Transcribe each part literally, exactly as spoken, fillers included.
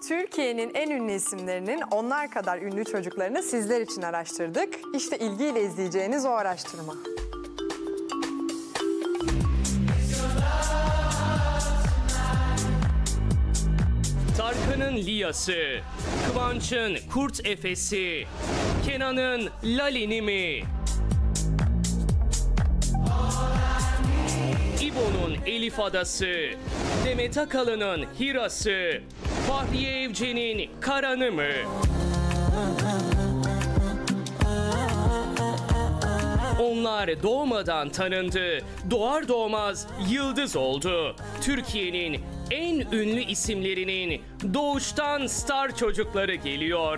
Türkiye'nin en ünlü isimlerinin onlar kadar ünlü çocuklarını sizler için araştırdık. İşte ilgiyle izleyeceğiniz o araştırma. Tarkan'ın Liya'sı, Kıvanç'ın Kurt Efes'i, Kenan'ın Lalini mi? İbo'nun Elif Adası, Demet Akalın'ın Hira'sı, Fahriye Evcen'in Karan'ı mı? Onlar doğmadan tanındı, doğar doğmaz yıldız oldu. Türkiye'nin en ünlü isimlerinin doğuştan star çocukları geliyor.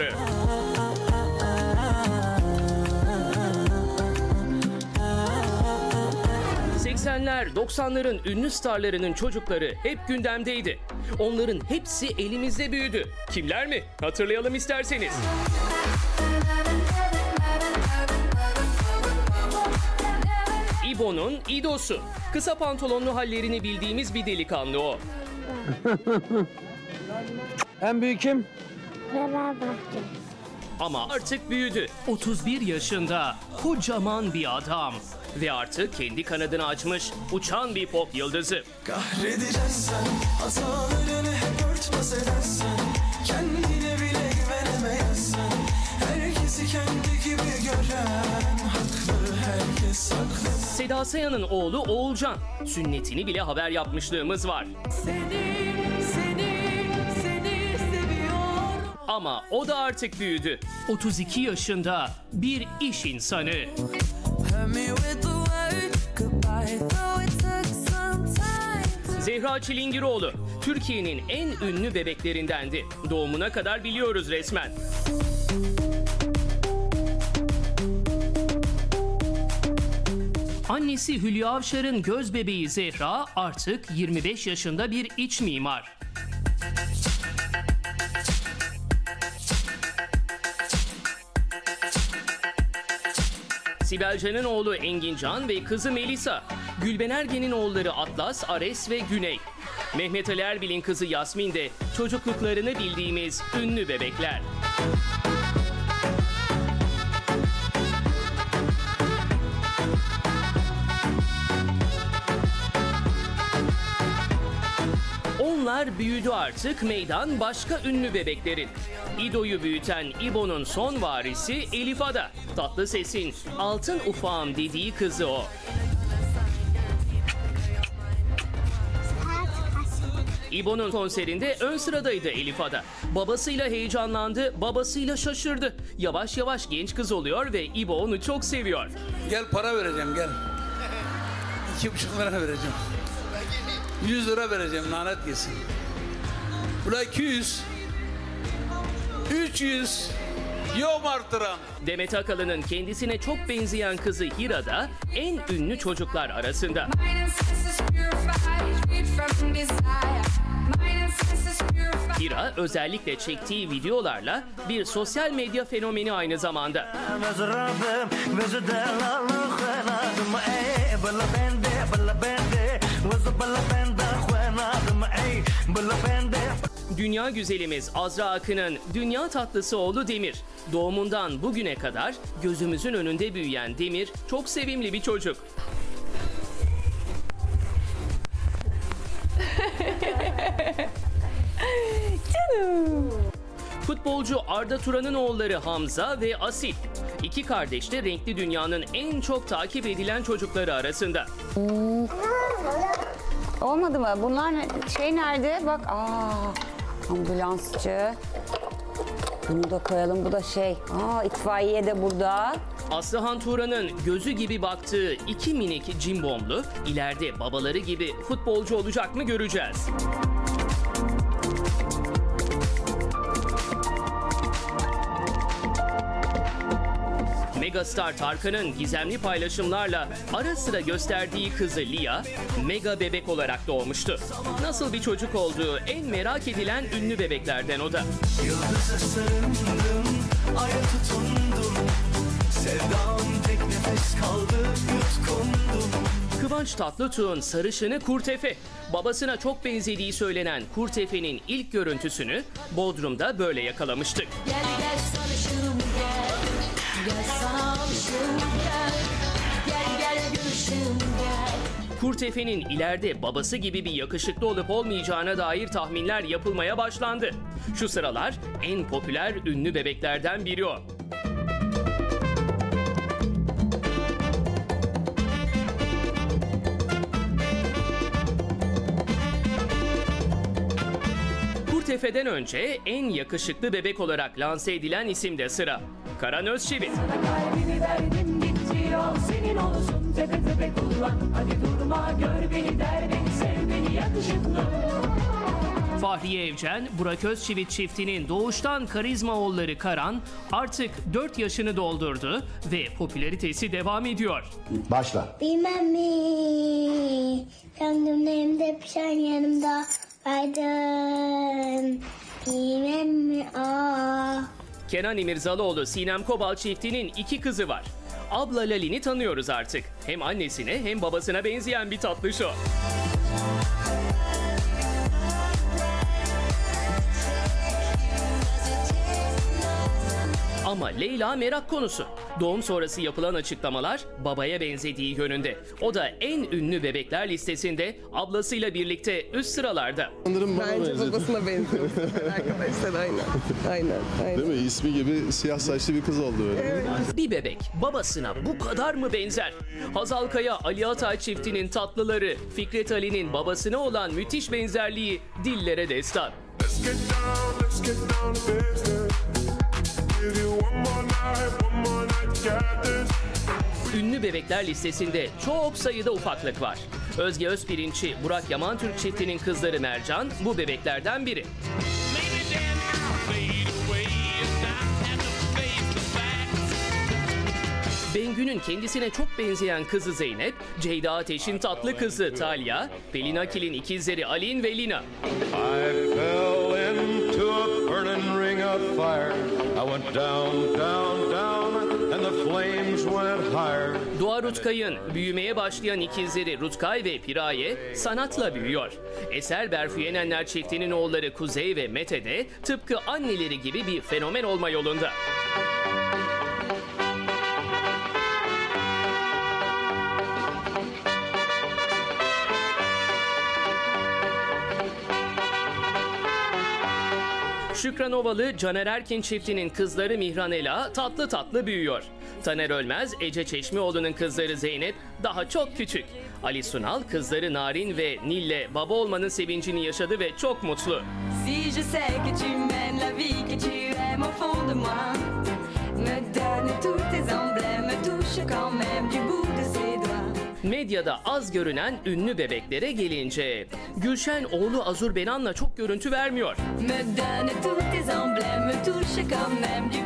seksenler doksanların ünlü starlarının çocukları hep gündemdeydi. Onların hepsi elimizde büyüdü. Kimler mi? Hatırlayalım isterseniz. İbo'nun İdo'su. Kısa pantolonlu hallerini bildiğimiz bir delikanlı o. En büyük kim? Ama artık büyüdü. otuz bir yaşında kocaman bir adam. Ve artık kendi kanadını açmış uçan bir pop yıldızı. Kahredeceksin hatalarını hep örtbas edersen, kendine bile güvenemezsin. Herkesi kendi gibi gören haklı, herkes haklı. Seda Sayan'ın oğlu Oğulcan. Sünnetini bile haber yapmışlığımız var. Seni, seni, seni seviyorum. Ama o da artık büyüdü. otuz iki yaşında bir iş insanı. Zehra Çilingiroğlu, Türkiye'nin en ünlü bebeklerindendi. Doğumuna kadar biliyoruz resmen. Annesi Hülya Avşar'ın göz bebeği Zehra artık yirmi beş yaşında bir iç mimar. Sibel Can'ın oğlu Engin Can ve kızı Melisa. Gülben Ergen'in oğulları Atlas, Ares ve Güney. Mehmet Ali Erbil'in kızı Yasmin de çocukluklarını bildiğimiz ünlü bebekler. Onlar büyüdü artık, meydan başka ünlü bebeklerin. İdo'yu büyüten İbo'nun son varisi Elif Ada. Tatlı sesin altın ufağım dediği kızı o. İbo'nun konserinde ön sıradaydı Elif Ada. Babasıyla heyecanlandı, babasıyla şaşırdı. Yavaş yavaş genç kız oluyor ve İbo onu çok seviyor. Gel para vereceğim gel. İki buçuk lira vereceğim. Yüz lira vereceğim, lanet gelsin. Buna iki yüz. Üç yüz. Yok artıram. Demet Akalın'ın kendisine çok benzeyen kızı Hira da en ünlü çocuklar arasında. Hira özellikle çektiği videolarla bir sosyal medya fenomeni aynı zamanda. Dünya güzelimiz Azra Akın'ın dünya tatlısı oğlu Demir. Doğumundan bugüne kadar gözümüzün önünde büyüyen Demir çok sevimli bir çocuk. Canım. Futbolcu Arda Turan'ın oğulları Hamza ve Asil. İki kardeş de renkli dünyanın en çok takip edilen çocukları arasında. Hmm. Olmadı mı? Bunlar şey nerede? Bak, aa, ambulansçı. Bunu da koyalım. Bu da şey. Aa, itfaiye de burada. Aslıhan Turan'ın gözü gibi baktığı iki minik cimbomlu ileride babaları gibi futbolcu olacak mı göreceğiz. Megastar Tarkan'ın gizemli paylaşımlarla ara sıra gösterdiği kızı Lia, mega bebek olarak doğmuştu. Nasıl bir çocuk olduğu en merak edilen ünlü bebeklerden o da. Yıldıza sarıldım, aya tutundum. Sevdam tek nefes kaldı, yutkundum. Kıvanç Tatlıtuğ'un sarışını Kurtefe. Babasına çok benzediği söylenen Kurtefe'nin ilk görüntüsünü Bodrum'da böyle yakalamıştık. Gel gel sarışınım gel, gel sana alışım gel, gel gel gülüşüm gel. Kurtefe'nin ileride babası gibi bir yakışıklı olup olmayacağına dair tahminler yapılmaya başlandı. Şu sıralar en popüler ünlü bebeklerden biri o. Kurtefe'den önce en yakışıklı bebek olarak lanse edilen isim de sıra. Karan Özçivit. Kalbimi verdim gitti yol senin olsun tepe tepe kullan. Hadi durma gör beni der beni sev beni yakışıklı. Fahriye Evcen, Burak Özçivit çiftinin doğuştan karizma oğulları Karan artık dört yaşını doldurdu ve popülaritesi devam ediyor. Başla. Bilmem mi? Gönlümde pişen yanımda aydın. Bilmem mi? Aa. Kenan İmirzalıoğlu Sinem Kobal çiftinin iki kızı var. Abla Lalin'i tanıyoruz artık. Hem annesine hem babasına benzeyen bir tatlış o. Ama Leyla merak konusu. Doğum sonrası yapılan açıklamalar babaya benzediği yönünde. O da en ünlü bebekler listesinde ablasıyla birlikte üst sıralarda. Sanırım bana Bence benzedi. babasına benziyor arkadaşlar, aynen. Aynen, aynen. Değil mi? İsmi gibi siyah saçlı bir kız oldu böyle. Bir bebek babasına bu kadar mı benzer? Hazal Kaya, Ali Atay çiftinin tatlıları, Fikret Ali'nin babasına olan müthiş benzerliği dillere destan. Let's get down, let's get down to business. Give you one more night, one more night, got this. Ünlü bebekler listesinde çok sayıda ufaklık var. Özge Özpirinç'i, Burak Yamantürk çiftinin kızları Mercan bu bebeklerden biri. Bengü'nün kendisine çok benzeyen kızı Zeynep, Ceyda Ateş'in tatlı kızı Talya, Pelin Akil'in ikizleri Alin ve Lina. I fell into a burning ring of fire. I went down, down, down, and the flames went higher. Doğa Rutkay'ın büyümeye başlayan ikizleri Rutkay ve Piraye sanatla büyüyor. Eser Berfu Yenenler çiftinin oğulları Kuzey ve Mete de tıpkı anneleri gibi bir fenomen olma yolunda. Şükran Ovalı, Caner Erkin çiftinin kızları Mihran Ela tatlı tatlı büyüyor. Taner Ölmez, Ece Çeşmioğlu'nun kızları Zeynep daha çok küçük. Ali Sunal, kızları Narin ve Nil'le baba olmanın sevincini yaşadı ve çok mutlu. Si je sais que tu mènes la vie que tu aimes au fond de moi, me donne tous tes emblèmes, me touche quand même du bout de ses doigts. Medyada az görünen ünlü bebeklere gelince, Gülşen oğlu Azur Benan'la çok görüntü vermiyor. Me donne tous tes emblèmes, me touche quand même du